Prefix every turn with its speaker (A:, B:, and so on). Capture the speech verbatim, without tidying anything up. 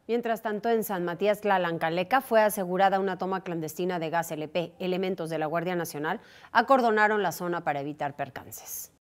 A: Mientras tanto, en San Matías Tlalancaneca fue asegurada una toma clandestina de gas L P. Elementos de la Guardia Nacional acordonaron la zona para evitar percances.